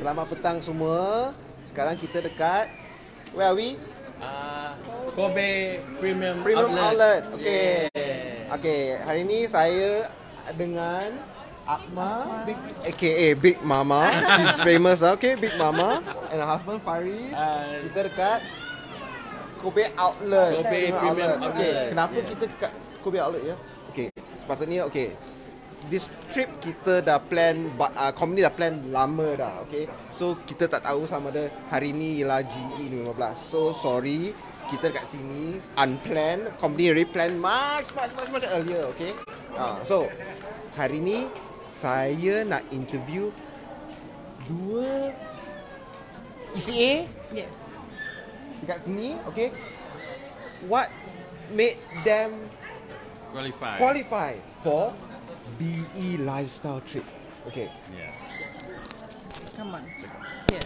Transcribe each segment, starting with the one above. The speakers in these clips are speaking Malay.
Selamat petang semua. Sekarang kita dekat where are we? Kobe Premium Outlet. Okay. Yeah. Okay, hari ni saya dengan Akma, aka Big Mama. She's famous lah. Okay, Big Mama and her husband Faris. Kita dekat Kobe Outlet. Kobe Premium Outlet. Okay, kenapa kita dekat Kobe Outlet ya? Okay, sepatutnya okay. This trip kita dah plan, company dah plan lama dah, okay. So kita tak tahu sama ada hari ni ialah GE15. So sorry, kita dekat sini unplanned. Company already plan much earlier, okay. So hari ni saya nak interview dua ECA. Yes. Dekat sini, okay. What made them qualify for BE lifestyle trip? Okay. Yeah. Come on. Here.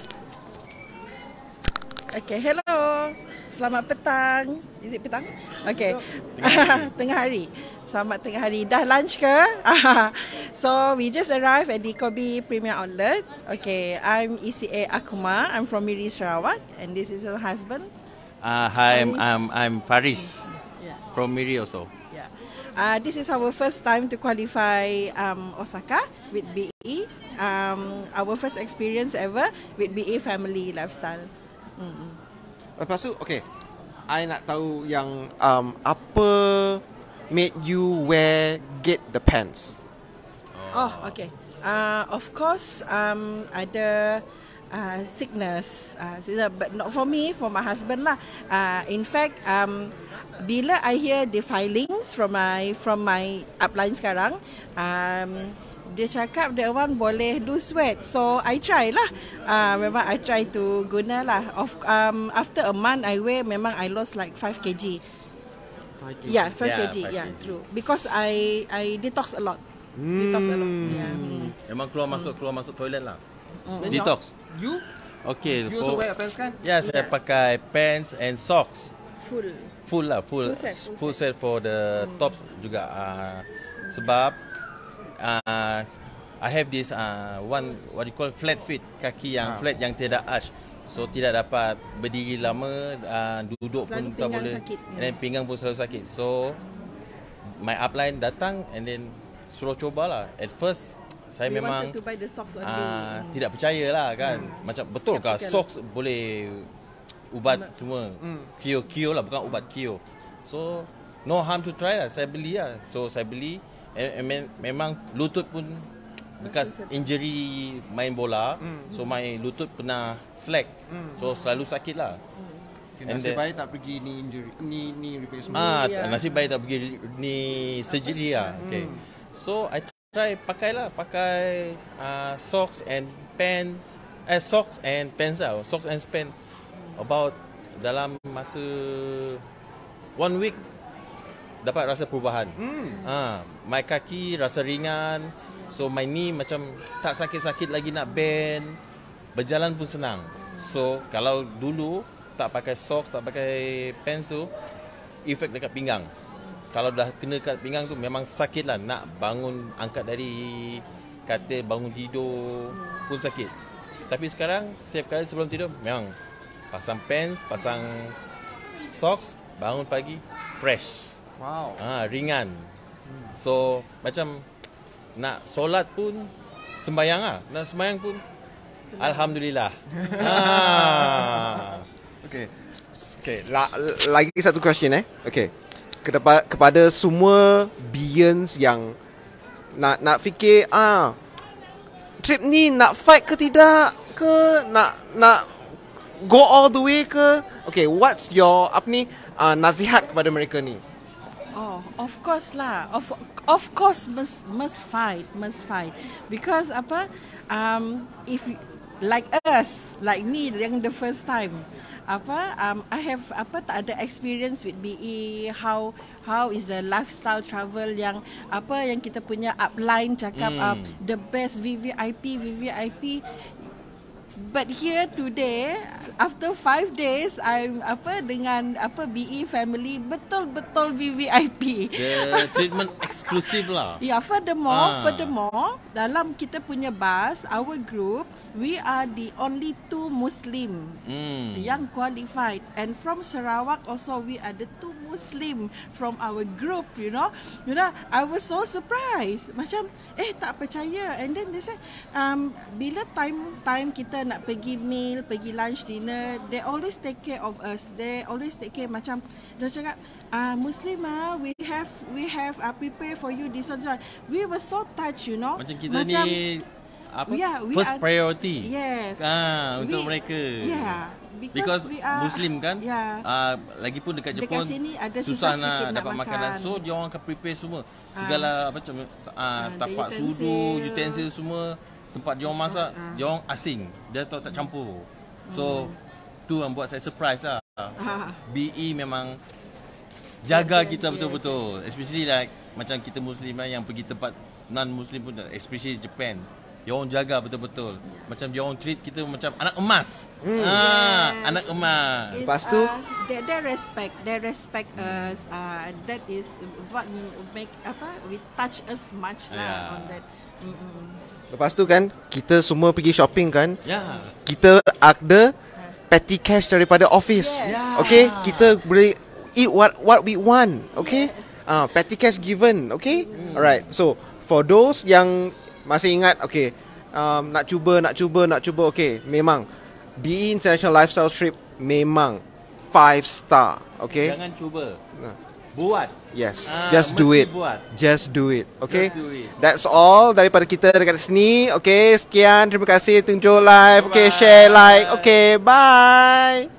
Okay, hello. Selamat petang. Is it petang? Okay. Tengah hari. Selamat tengah hari. Dah lunch ke? So, we just arrived at the Kobe Premium Outlet. Okay, I'm ECA Akuma. I'm from Miri, Sarawak. And this is her husband. Hi, I'm Faris Yeah. from Miri also. Yeah. This is our first time to qualify Osaka with BE. Our first experience ever with BE Family Lifestyle. Lepas tu, okay, I nak tahu yang apa made you get the pants? Oh, okay. Of course, ada sickness, but not for me, for my husband lah. In fact, bila I hear the filings from my upline sekarang, dia cakap that one boleh lose weight. So I try lah. Memang I try to guna lah. After a month I weigh, memang I lost like 5 kg. 5 kg? Yeah, 5 Yeah, kg. 5 Yeah, kg. true. Because I detox a lot. Detox a lot. Yeah. Memang keluar masuk toilet lah. Detox. You? Okay. You also wear pants kan? Ya, saya pakai pants and socks. Full Full set for the top juga. Sebab I have this one what you call flat feet, kaki yang flat yang tidak arch. So tidak dapat berdiri lama, duduk Selalu pun tak pinggang boleh. sakit. And then pinggang pun selalu sakit. So my upline datang and then suruh cobalah. At first saya We memang wanted to buy the socks only. tidak percaya lah kan. Macam betul kah Skeptical. socks boleh ubat semua. Kio lah, bukan ubat kio. So no harm to try lah. Saya beli lah. So saya beli. Memang lutut pun bekas injury main bola. So my lutut pernah slack. So selalu sakit lah. Nasib baik tak pergi ni replacement. Nasib baik tak pergi ni surgery lah. Okay. So I try pakai socks and pants. Socks and pants lah. Socks and pants. About dalam masa 1 week dapat rasa perubahan. My kaki rasa ringan. So my knee macam tak sakit-sakit lagi nak bend. Berjalan pun senang. So kalau dulu tak pakai socks, tak pakai pants tu, efek dekat pinggang. Kalau dah kena kat pinggang tu memang sakit lah. Nak bangun, angkat dari katil, bangun tidur pun sakit. Tapi sekarang setiap kali sebelum tidur memang pasang pants, pasang socks, bangun pagi fresh. Wow. Ringan. So macam nak solat pun sembahyang lah. Nak sembahyang pun alhamdulillah. Okay. Lagi satu question Okay. Kepada semua Bians yang nak fikir trip ni nak fight ke tidak ke, nak go all the way ke? Okay, what's your nasihat kepada mereka ni? Oh, of course lah. Of course must fight. Because if like us, like me yang the first time, I have tak ada experience with BE, how is the lifestyle travel yang kita punya upline cakap the best VVIP. But here today after 5 days, I'm dengan BE family betul-betul VVIP. The treatment eksklusif lah. Yeah, furthermore, dalam kita punya bus, our group, we are the only 2 Muslim yang qualified, and from Sarawak also we are the 2 Muslim from our group. You know, I was so surprised. Macam tak percaya, and then they say, bila time kita nak pergi meal, pergi lunch, dinner, they always take care of us. They always take care, macam dia cakap, Muslim we have prepare for you this one. We were so touched, you know. Macam kita ni first priority. Yes. Untuk mereka. Yeah. Because we are Muslim kan. Yeah. Lagipun dekat Jepun sini ada susah nak dapat makan. makanan. So dia orang akan prepare semua. Segala macam tapak sudu, utensil semua, tempat dia orang masak, dia orang asing. Dia tak campur. So tu yang buat saya surprise lah. BE memang jaga kita betul-betul. Especially like macam kita Muslim yang pergi tempat non-Muslim pun, especially Japan. Dia orang jaga betul-betul. Macam dia orang treat kita macam anak emas. Anak emas. Lepas tu they respect us. That is what make we touch us much lah on that. Lepas tu kan kita semua pergi shopping kan. Ya. Kita ada petty cash daripada office. Okay, kita boleh eat what we want. Okay, petty cash given. Okay, alright. So for those yang masih ingat, okay, nak cuba, okay, memang BE International Lifestyle Trip memang 5 star. Okay, Jangan cuba. Buat. yes, just do it. Buat. Just do it. Okay, Just do it. that's all daripada kita dekat sini. Okay, sekian, terima kasih tunjuk live. Okay, share, like. Okay, bye.